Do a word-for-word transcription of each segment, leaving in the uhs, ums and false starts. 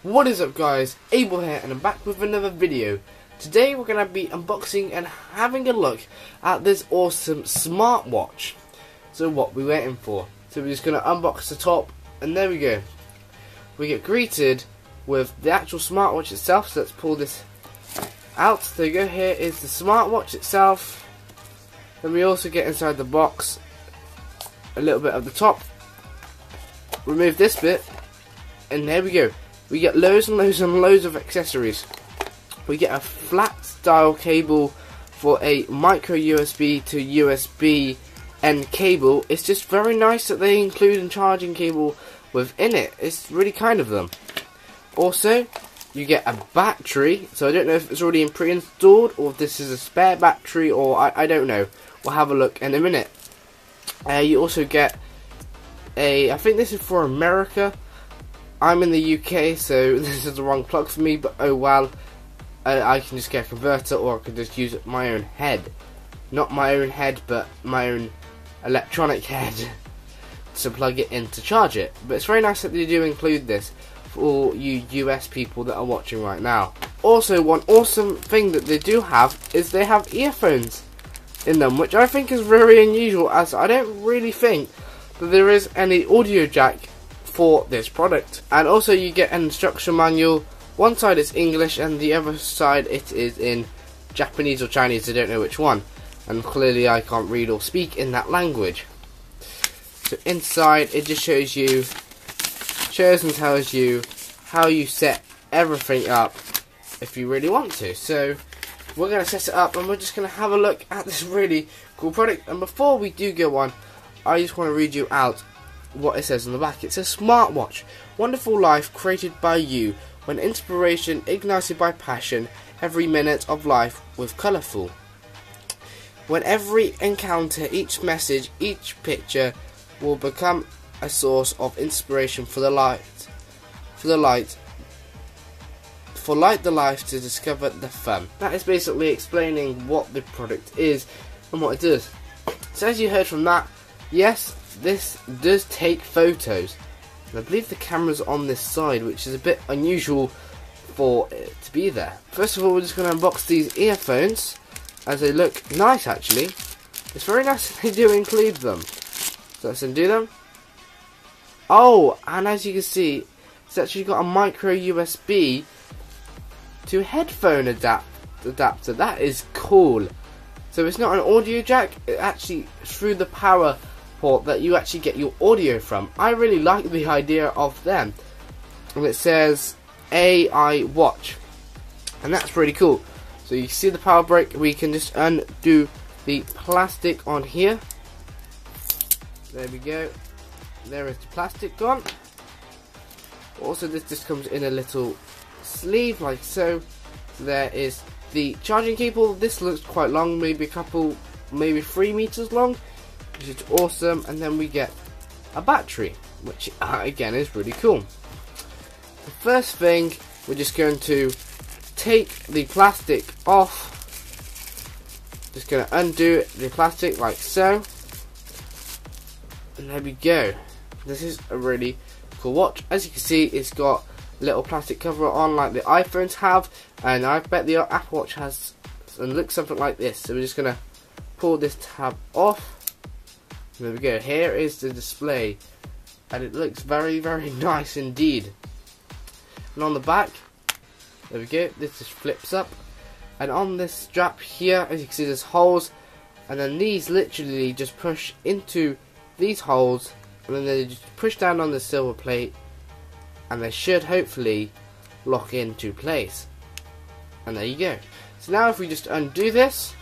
What is up guys, Abel here and I'm back with another video. Today we're going to be unboxing and having a look at this awesome smartwatch. So what we waiting for? So we're just going to unbox the top and there we go. We get greeted with the actual smartwatch itself, so let's pull this out. There you go, here is the smartwatch itself. Then we also get inside the box a little bit of the top. Remove this bit and there we go. We get loads and loads and loads of accessories. We get a flat style cable for a micro U S B to U S B N cable. It's just very nice that they include a charging cable within it. It's really kind of them. Also, you get a battery. So I don't know if it's already pre-installed or if this is a spare battery, or I, I don't know. We'll have a look in a minute. Uh, you also get a, I think this is for America. I'm in the U K, so this is the wrong plug for me, but oh well. I, I can just get a converter, or I can just use my own head. Not my own head, but my own electronic head to plug it in to charge it. But it's very nice that they do include this for all you U S people that are watching right now. Also, one awesome thing that they do have is they have earphones in them, which I think is very unusual, as I don't really think that there is any audio jack for this product. And also you get an instruction manual. One side is English and the other side it is in Japanese or Chinese, I don't know which one, and clearly I can't read or speak in that language. So inside it just shows you shows and tells you how you set everything up if you really want to. So we're going to set it up and we're just going to have a look at this really cool product. And before we do go on, I just want to read you out what it says on the back. It says, smartwatch, wonderful life created by you, when inspiration ignited by passion, every minute of life with colourful. When every encounter, each message, each picture will become a source of inspiration for the light, for the light, for light the life to discover the fun. That is basically explaining what the product is and what it does. So as you heard from that, yes, this does take photos, and I believe the camera's on this side, which is a bit unusual for it to be there. First of all, we're just going to unbox these earphones, as they look nice actually. It's very nice that they do include them. So let's undo them. Oh, and as you can see, it's actually got a micro U S B to headphone adapt adapter. That is cool. So it's not an audio jack, it actually through the power port that you actually get your audio from. I really like the idea of them. And it says A I watch, and that's pretty cool. So you see the power brick, we can just undo the plastic on here. There we go. There is the plastic gone. Also, this just comes in a little sleeve like so. So there is the charging cable. This looks quite long, maybe a couple, maybe three meters long, which is awesome. And then we get a battery, which uh, again is really cool. The first thing, we're just going to take the plastic off. Just going to undo the plastic like so, and there we go. This is a really cool watch. As you can see, it's got a little plastic cover on like the iPhones have, and I bet the Apple Watch has, and looks something like this. So we're just going to pull this tab off. There we go. Here is the display, and it looks very, very nice indeed. And on the back, there we go. This just flips up, and on this strap here, as you can see, there's holes, and then these literally just push into these holes, and then they just push down on the silver plate, and they should hopefully lock into place. And there you go. So now if we just undo this,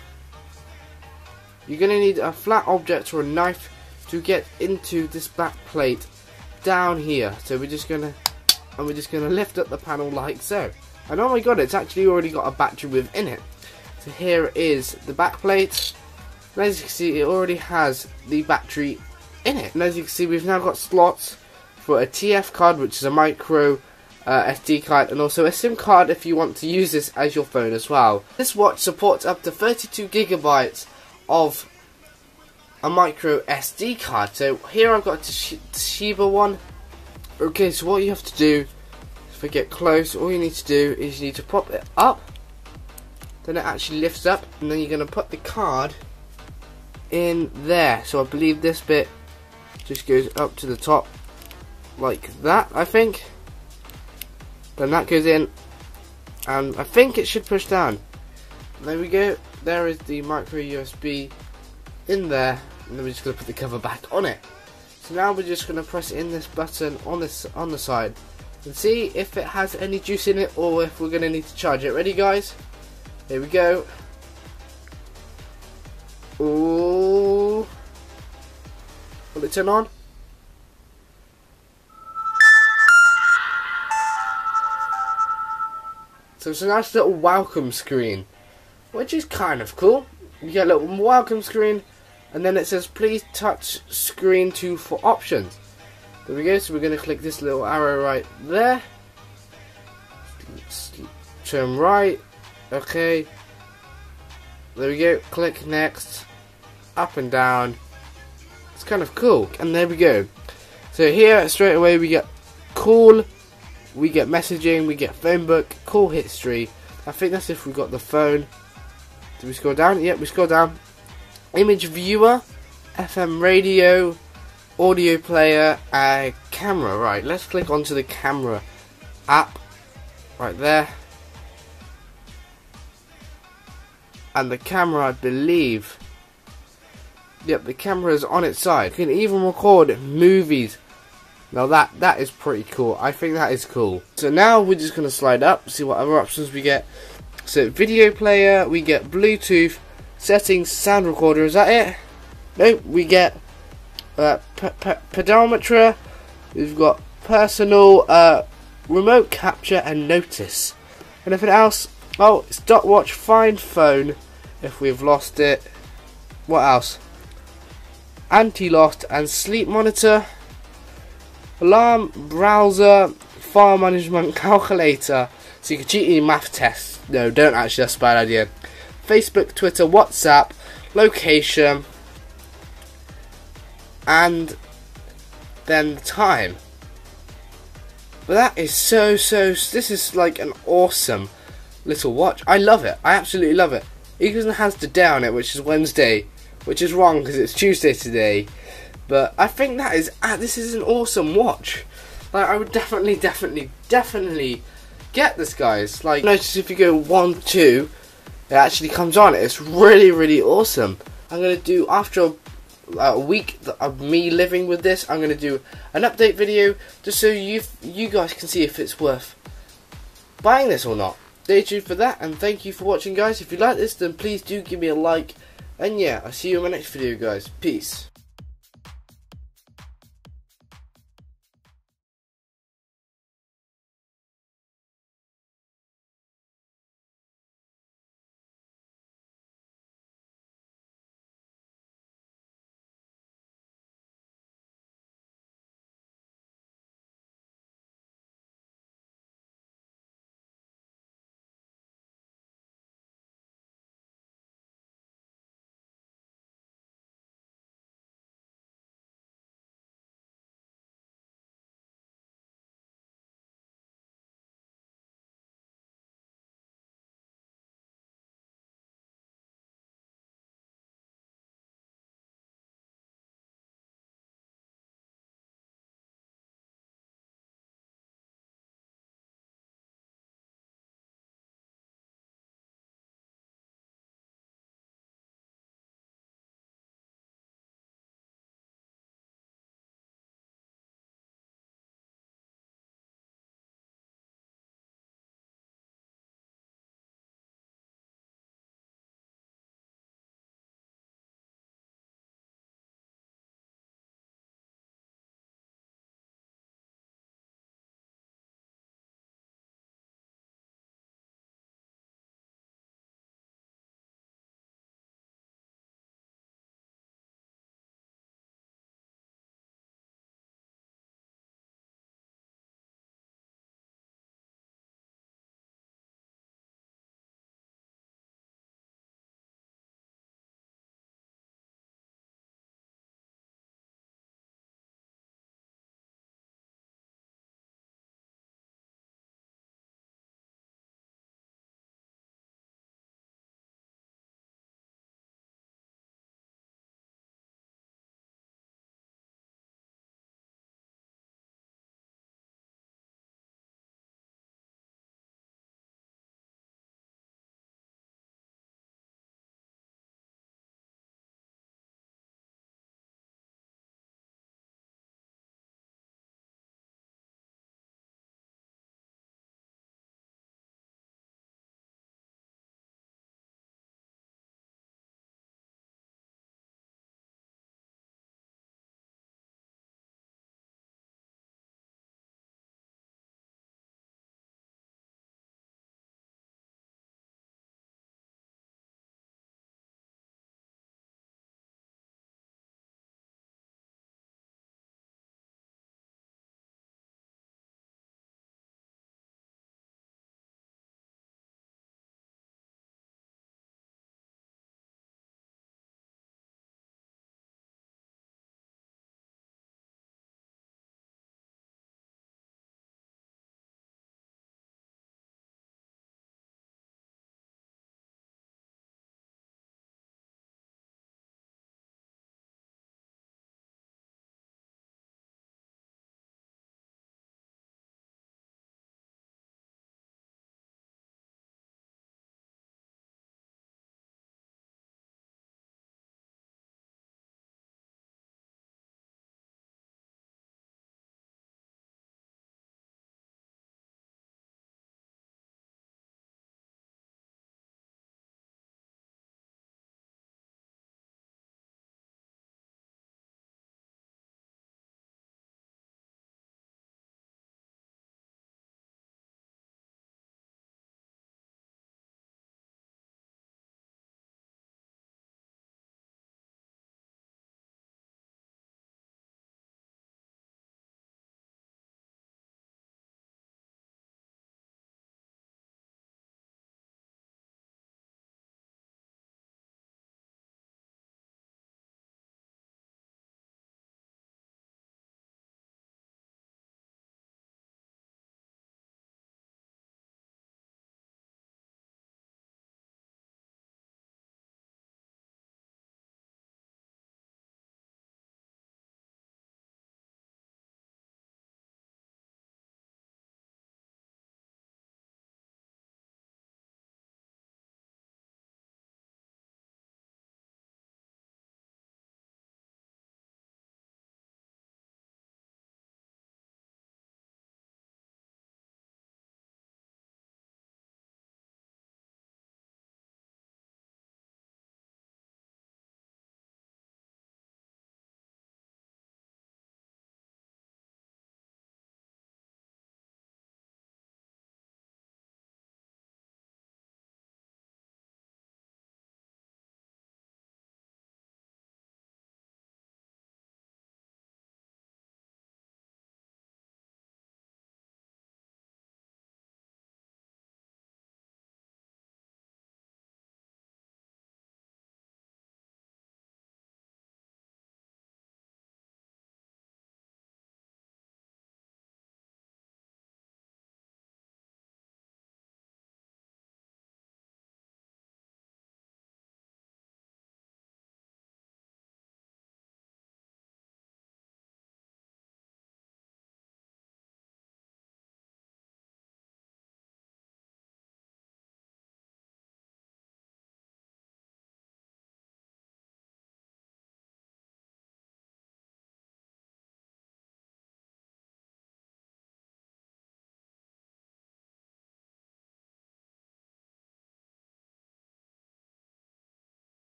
you're going to need a flat object or a knife to get into this back plate down here. So we're just going to, and we're just going to lift up the panel like so. And oh my god, it's actually already got a battery within it. So here is the back plate. And as you can see, it already has the battery in it. And as you can see, we've now got slots for a T F card, which is a micro uh, S D card, and also a SIM card if you want to use this as your phone as well. This watch supports up to thirty-two gigabytes of a micro S D card. So here I've got a Toshiba one. Okay, so what you have to do if I get close, all you need to do is you need to pop it up, then it actually lifts up, and then you're going to put the card in there. So I believe this bit just goes up to the top like that, I think. Then that goes in, and I think it should push down. There we go. There is the micro U S B in there, and then we're just going to put the cover back on it. So now we're just going to press in this button on this on the side and see if it has any juice in it, or if we're going to need to charge it. Ready, guys? Here we go. Ooh. Will it turn on? So it's a nice little welcome screen, which is kind of cool. You get a little welcome screen, and then it says please touch screen two for options. There we go. So we're going to click this little arrow right there. Turn right. Okay. There we go. Click next. Up and down. It's kind of cool. And there we go. So here straight away we get call, we get messaging, we get phone book, call history. I think that's if we got the phone. Did we scroll down? Yep, we scroll down. Image viewer, F M radio, audio player, uh, camera. Right, let's click onto the camera app right there. And the camera, I believe, yep, the camera is on its side. You can even record movies. Now that that is pretty cool. I think that is cool. So now we're just gonna slide up, see what other options we get. So video player, we get Bluetooth, settings, sound recorder. Is that it? Nope. We get uh, pedometer. We've got personal, uh, remote capture, and notice. Anything else? Oh, stopwatch, find phone if we've lost it. What else? Anti-lost and sleep monitor. Alarm, browser, file management, calculator. So you can cheat in your math tests. No, don't actually, that's a bad idea. Facebook, Twitter, WhatsApp, location, and then the time. But that is so, so, this is like an awesome little watch. I love it. I absolutely love it. It even has the day on it, which is Wednesday, which is wrong because it's Tuesday today. But I think that is, ah, this is an awesome watch. Like, I would definitely, definitely, definitely get this, guys. Like, notice if you go one, two, it actually comes on. It's really, really awesome. I'm gonna do, after a, a week of me living with this, I'm gonna do an update video just so you you guys can see if it's worth buying this or not. Stay tuned for that, and thank you for watching, guys. If you like this, then please do give me a like. And yeah, I'll see you in my next video, guys. Peace.